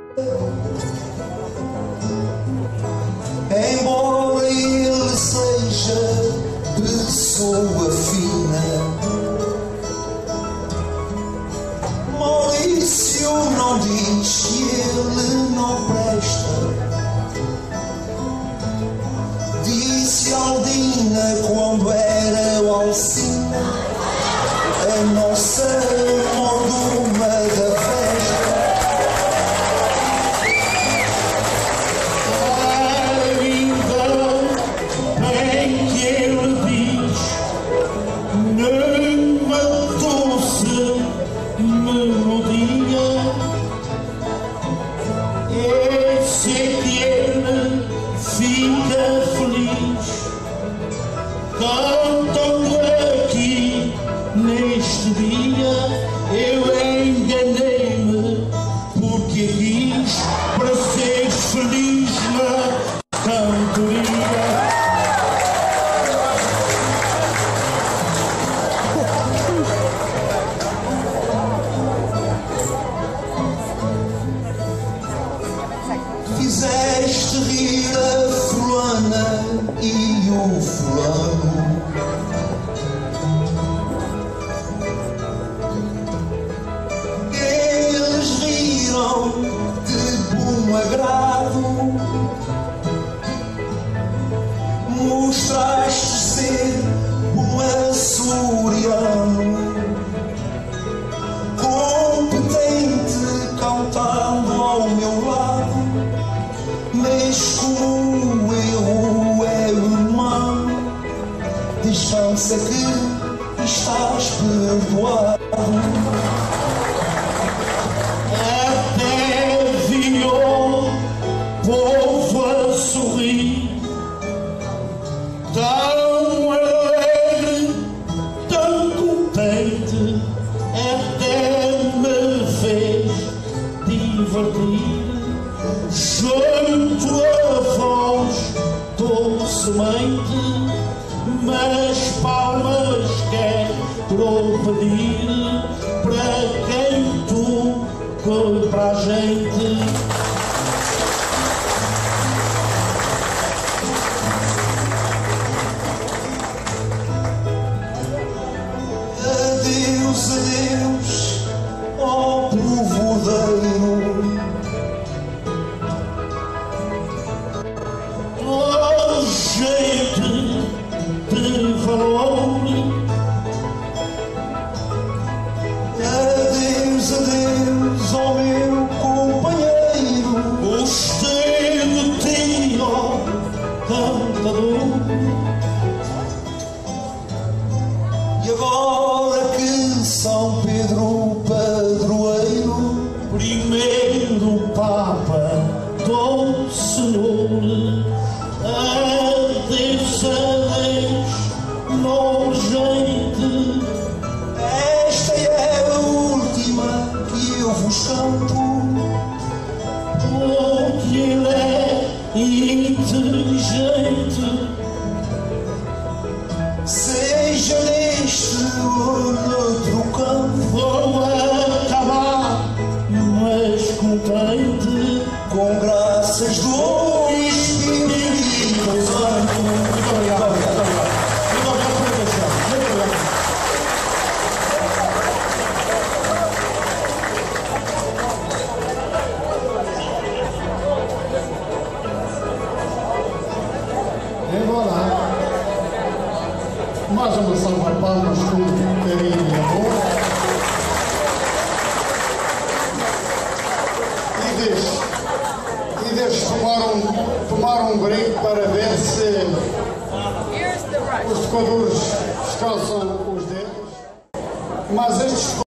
Embora ele seja pessoa fina, Maurício não diz que ele não presta. Disse Aldina quando era o Alcina, a nossa morduma da festa. Bem que ele diz, numa doce melodia, eu sei que ele fica feliz cantando aqui neste dia. Eu enganei-me porque quis para ser feliz na cantoria. Fizeste rir a fulana e o fulano, eles riram de bom agrado. Mostraste ser um açoriano, competente cantando ao meu lado. Mas como o erro é humano, descansa que estás perdoado. Até vi o povo a sorrir, tão alegre, tão contente, até me fez divertir. Junto a voz docemente, mas palmas quero pedir para quem tu para a gente. Adeus, adeus, ó povoeiro. Oh, gente de valor, adeus, adeus, ó meu companheiro. gostei de ti, ó cantador. E agora que São Pedro padroeiro, Primeiro Papa do Senhor, adeus, adeus, nojente. esta é a última que eu vos canto. Porque ele é inteligente, Seja neste ou noutro campo, vou acabar, mas contente, com graças do Espírito Santo. Muito obrigado. Muito obrigado. Muito obrigado pela atenção. Muito obrigado. E voilà. Mais uma salva de palmas com carinho e amor. E deixe tomar um brinco para ver se os tocadores descansam os dedos. Mas estes